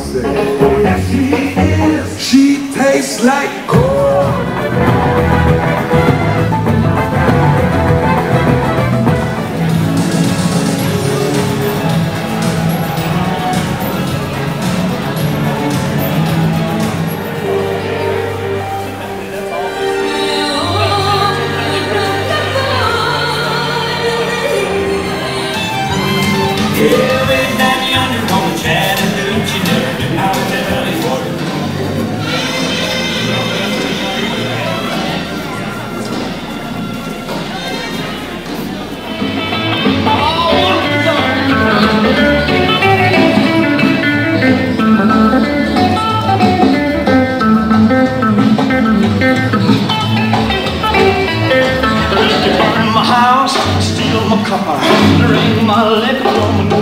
say, yes, she is. She tastes like corn. Steal my car, ring my electron.